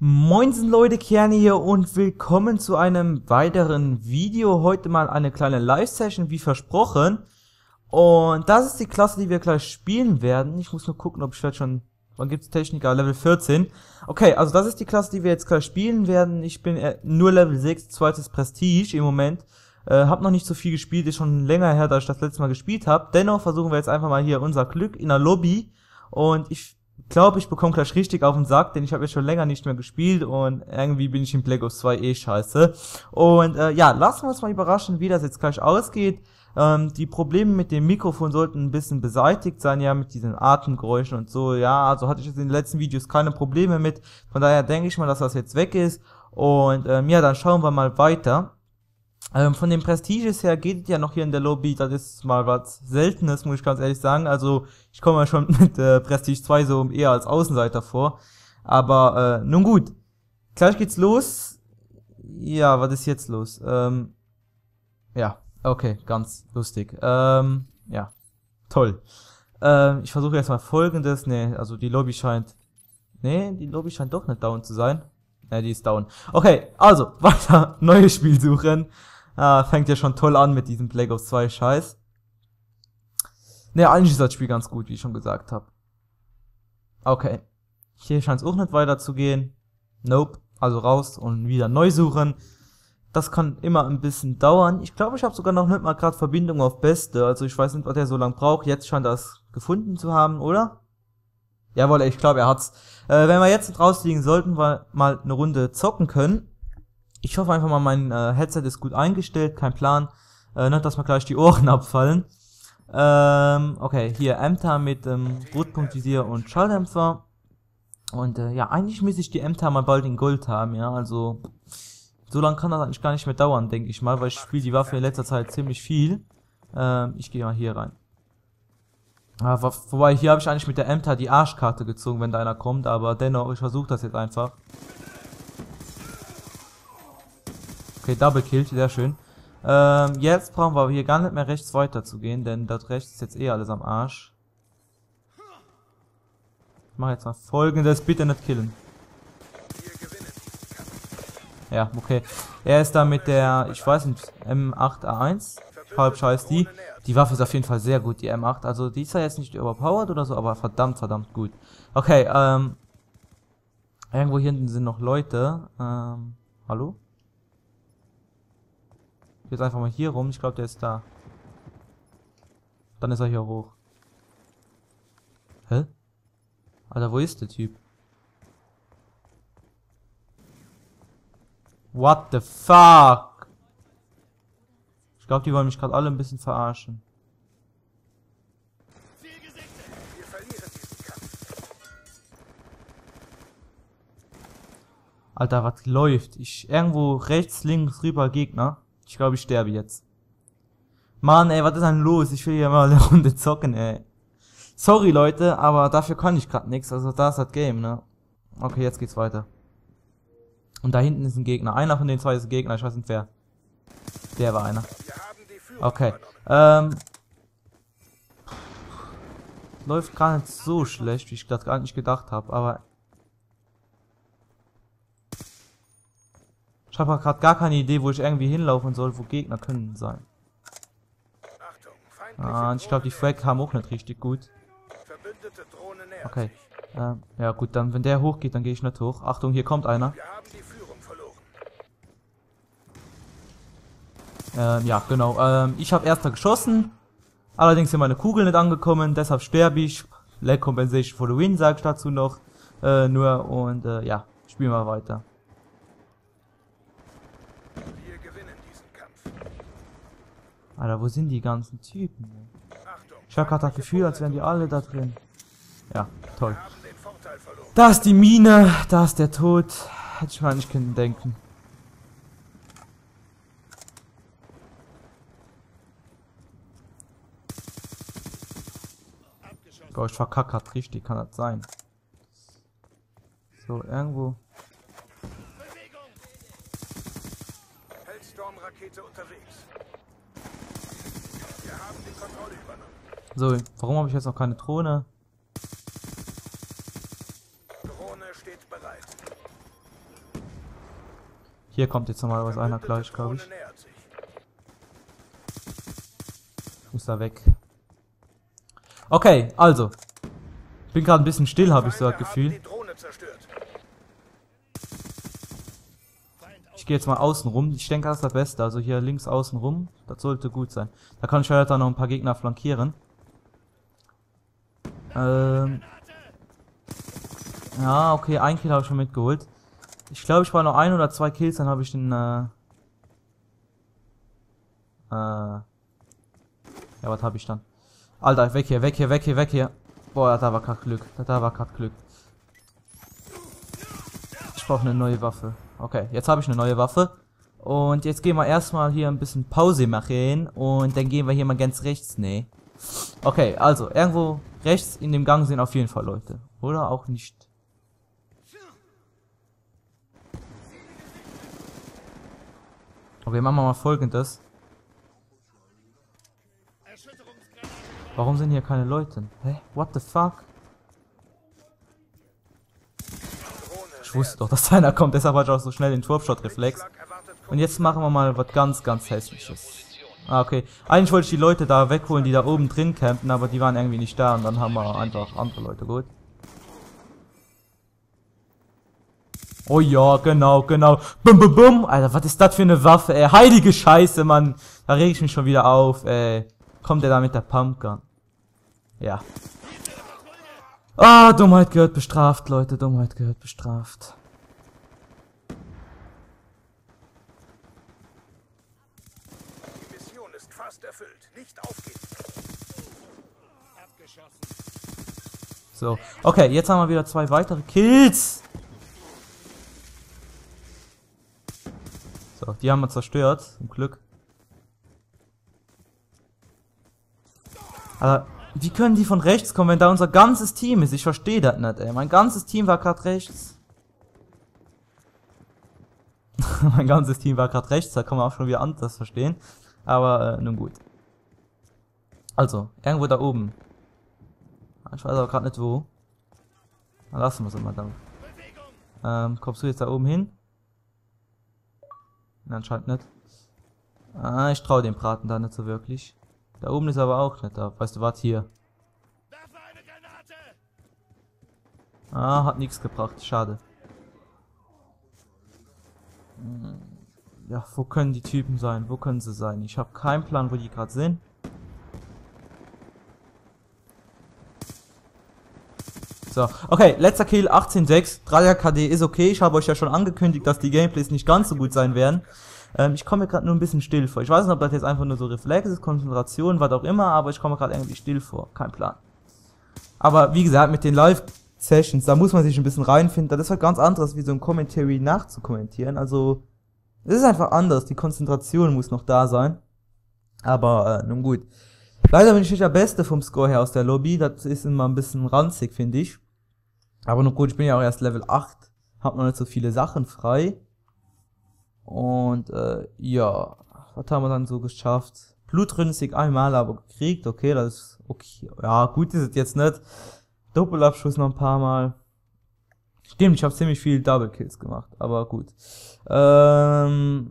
Moinsen Leute, Kerne hier und willkommen zu einem weiteren Video. Heute mal eine kleine Live-Session, wie versprochen. Und das ist die Klasse, die wir gleich spielen werden. Ich muss nur gucken, ob ich vielleicht schon... Wann gibt's Techniker? Level 14. Okay, also das ist die Klasse, die wir jetzt gleich spielen werden. Ich bin nur Level 6, zweites Prestige im Moment. Hab noch nicht so viel gespielt, ist schon länger her, da ich das letzte Mal gespielt habe. Dennoch versuchen wir jetzt einfach mal hier unser Glück in der Lobby. Und ich glaube, ich bekomme gleich richtig auf den Sack, denn ich habe jetzt schon länger nicht mehr gespielt und irgendwie bin ich in Black Ops 2 eh scheiße. Und ja, lassen wir uns mal überraschen, wie das jetzt gleich ausgeht. Die Probleme mit dem Mikrofon sollten ein bisschen beseitigt sein, ja, mit diesen Atemgeräuschen und so, ja, also hatte ich jetzt in den letzten Videos keine Probleme mit, von daher denke ich mal, dass das jetzt weg ist. Und ja, dann schauen wir mal weiter. Von den Prestiges her geht es ja noch hier in der Lobby, das ist mal was Seltenes, muss ich ganz ehrlich sagen. Also ich komme ja schon mit Prestige 2 so eher als Außenseiter vor. Aber nun gut, gleich geht's los. Ja, was ist jetzt los? Ja, okay, ganz lustig. Ja, toll. Ich versuche jetzt mal Folgendes. Nee, also die Lobby scheint... Nee, die Lobby scheint doch nicht down zu sein. Ne, die ist down. Okay, also, weiter, neues Spiel suchen. Fängt ja schon toll an mit diesem Black Ops 2 Scheiß. Ne, eigentlich ist das Spiel ganz gut, wie ich schon gesagt habe. Okay. Hier scheint es auch nicht weiterzugehen. Nope. Also raus und wieder neu suchen. Das kann immer ein bisschen dauern. Ich glaube, ich habe sogar noch nicht mal gerade Verbindung auf Beste. Also ich weiß nicht, was der so lange braucht. Jetzt scheint er es gefunden zu haben, oder? Jawohl, ich glaube, er hat's. Wenn wir jetzt rausliegen, sollten wir mal eine Runde zocken können. Ich hoffe einfach mal, mein Headset ist gut eingestellt, kein Plan. Nicht, dass mir gleich die Ohren abfallen. Okay, hier MTA mit Rotpunktvisier und Schalldämpfer. Und ja, eigentlich müsste ich die MTA mal bald in Gold haben, ja, also so lange kann das eigentlich gar nicht mehr dauern, denke ich mal, weil ich spiele die Waffe in letzter Zeit ziemlich viel. Ich gehe mal hier rein. Wobei, hier habe ich eigentlich mit der MTA die Arschkarte gezogen, wenn da einer kommt, aber dennoch, ich versuche das jetzt einfach. Okay, Double Kill, sehr schön. Jetzt brauchen wir hier gar nicht mehr rechts weiter zu gehen, denn dort rechts ist jetzt eh alles am Arsch. Ich mache jetzt mal Folgendes, bitte nicht killen. Ja, okay. Er ist da mit der, ich weiß nicht, M8A1. Halb scheiß die. Die Waffe ist auf jeden Fall sehr gut, die M8. Also die ist ja jetzt nicht überpowered oder so, aber verdammt, verdammt gut. Okay, irgendwo hier hinten sind noch Leute. Hallo? Jetzt einfach mal hier rum. Ich glaube, der ist da. Dann ist er hier hoch. Hä? Alter, wo ist der Typ? What the fuck? Ich glaube, die wollen mich gerade alle ein bisschen verarschen. Alter, was läuft? Irgendwo rechts, links, rüber Gegner. Ich glaube, ich sterbe jetzt. Mann, ey, was ist denn los? Ich will hier mal eine Runde zocken, ey. Sorry, Leute, aber dafür kann ich gerade nichts. Also, da ist das Game, ne? Okay, jetzt geht's weiter. Und da hinten ist ein Gegner. Einer von den zwei ist ein Gegner. Ich weiß nicht wer. Der war einer. Okay. Läuft gar nicht so schlecht, wie ich das gar nicht gedacht habe. Aber ich habe gerade gar keine Idee, wo ich irgendwie hinlaufen soll, wo Gegner können sein. Und ich glaube, die Frag haben auch nicht richtig gut. Okay. Ja gut, dann wenn der hochgeht, dann gehe ich nicht hoch. Achtung, hier kommt einer. Ja, genau. Ich habe erster geschossen. Allerdings sind meine Kugeln nicht angekommen, deshalb sterbe ich. Lag Compensation for the win, sag ich dazu noch. Nur und ja, spielen wir weiter. Wir gewinnen diesen Kampf. Alter, wo sind die ganzen Typen? Ich habe gerade das Gefühl, als wären die alle da drin. Ja, toll. Da ist die Mine, da ist der Tod. Hätte ich mal nicht können denken. Oh, ich verkackt hat richtig, kann das sein. So, irgendwo. Hellstorm-Rakete unterwegs. Wir haben die Kontrolle übernommen. So, warum habe ich jetzt noch keine Drohne? Drohne steht bereit. Hier kommt jetzt normalerweise einer gleich, glaube ich. Nähert sich. Ich muss da weg. Okay, also. Ich bin gerade ein bisschen still, habe ich so das Feinde haben Gefühl. die Drohne zerstört. Ich gehe jetzt mal außen rum. Ich denke, das ist das Beste. Also hier links außen rum. Das sollte gut sein. Da kann ich heute noch ein paar Gegner flankieren. Ja, okay, ein Kill habe ich schon mitgeholt. Ich glaube, ich war noch 1 oder 2 Kills, dann habe ich den, ja, was habe ich dann? Alter, weg hier, weg hier, weg hier, weg hier. Boah, da war grad Glück. Da war grad Glück. Ich brauche eine neue Waffe. Okay, jetzt habe ich eine neue Waffe. Und jetzt gehen wir erstmal hier ein bisschen Pause machen. Und dann gehen wir hier mal ganz rechts. Nee. Okay, also, irgendwo rechts in dem Gang sind auf jeden Fall Leute. Oder auch nicht. Okay, machen wir mal Folgendes. Warum sind hier keine Leute? Hä? What the fuck? Ich wusste doch, dass einer kommt, deshalb hatte ich auch so schnell den Turfshot-Reflex. Und jetzt machen wir mal was ganz, ganz Hässliches. Ah, okay. Eigentlich wollte ich die Leute da wegholen, die da oben drin campen, aber die waren irgendwie nicht da und dann haben wir einfach andere Leute geholt. Oh ja, genau, genau. Bum, bum, bum. Alter, was ist das für eine Waffe, ey? Heilige Scheiße, Mann. Da reg ich mich schon wieder auf, ey. Kommt der da mit der Pumpgun? Ja. Ah, Dummheit gehört bestraft, Leute. Dummheit gehört bestraft. Die Mission ist fast erfüllt. Nicht aufgeben. Abgeschossen. So. Okay, jetzt haben wir wieder 2 weitere Kills. So, die haben wir zerstört. Zum Glück. Aber wie können die von rechts kommen, wenn da unser ganzes Team ist? Ich verstehe das nicht, ey. Mein ganzes Team war gerade rechts. Mein ganzes Team war gerade rechts, da kann man auch schon wieder anders verstehen. Aber, nun gut. Also, irgendwo da oben. Ich weiß aber gerade nicht wo. Dann lassen wir es immer dann. Kommst du jetzt da oben hin? Anscheinend nicht. Ah, ich traue dem Braten da nicht so wirklich. Da oben ist aber auch nicht da. Weißt du was, hier. Ah, hat nichts gebracht. Schade. Ja, wo können die Typen sein? Wo können sie sein? Ich habe keinen Plan, wo die gerade sind. So, okay, letzter Kill, 18:6. 3er KD ist okay. Ich habe euch ja schon angekündigt, dass die Gameplays nicht ganz so gut sein werden. Ich komme mir gerade nur ein bisschen still vor. Ich weiß nicht, ob das jetzt einfach nur so Reflex ist, Konzentration, was auch immer, aber ich komme gerade irgendwie still vor. Kein Plan. Aber wie gesagt, mit den Live-Sessions, da muss man sich ein bisschen reinfinden. Das ist halt ganz anderes, wie so ein Commentary nachzukommentieren. Also, es ist einfach anders. Die Konzentration muss noch da sein. Aber, nun gut. Leider bin ich nicht der Beste vom Score her aus der Lobby. Das ist immer ein bisschen ranzig, finde ich. Aber nun gut, ich bin ja auch erst Level 8. Hab noch nicht so viele Sachen frei. Und, ja. Was haben wir dann so geschafft? Blutrünstig einmal aber gekriegt. Okay, das ist okay. Ja, gut ist es jetzt nicht. Doppelabschuss noch ein paar Mal. Stimmt, ich habe ziemlich viel Double Kills gemacht. Aber gut. Ja.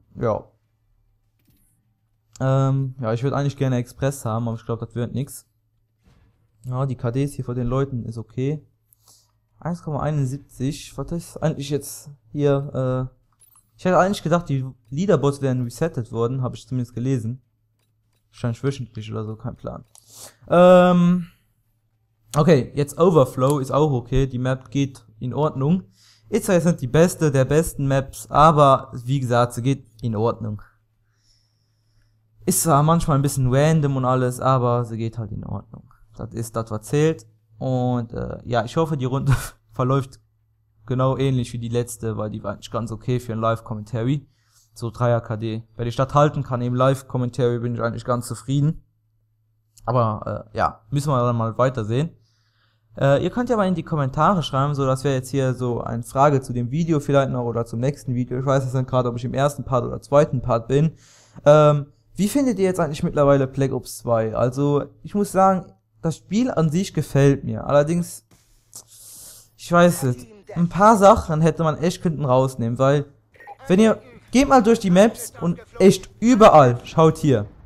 Ja, ich würde eigentlich gerne Express haben, aber ich glaube, das wird nix. Ja, die KDs hier von den Leuten ist okay. 1,71. Was ist eigentlich jetzt hier, ich hätte eigentlich gedacht, die Leaderboards wären resettet worden, habe ich zumindest gelesen. Wahrscheinlich wöchentlich oder so, kein Plan. Okay, jetzt Overflow ist auch okay, die Map geht in Ordnung. Ist zwar jetzt nicht die beste der besten Maps, aber wie gesagt, sie geht in Ordnung. Ist zwar manchmal ein bisschen random und alles, aber sie geht halt in Ordnung. Das ist das, was zählt. Und ja, ich hoffe, die Runde verläuft genau ähnlich wie die letzte, weil die war eigentlich ganz okay für ein Live-Commentary. So 3er KD. Wenn ich das halten kann im Live-Commentary, bin ich eigentlich ganz zufrieden. Aber ja, müssen wir dann mal weitersehen. Ihr könnt ja mal in die Kommentare schreiben, so das wäre jetzt hier so eine Frage zu dem Video vielleicht noch oder zum nächsten Video. Ich weiß jetzt nicht gerade, ob ich im ersten Part oder zweiten Part bin. Wie findet ihr jetzt eigentlich mittlerweile Black Ops 2? Also, ich muss sagen, das Spiel an sich gefällt mir. Allerdings, ich weiß nicht, ein paar Sachen hätte man echt hinten rausnehmen, weil, wenn ihr Geht mal durch die Maps und echt überall. Schaut hier.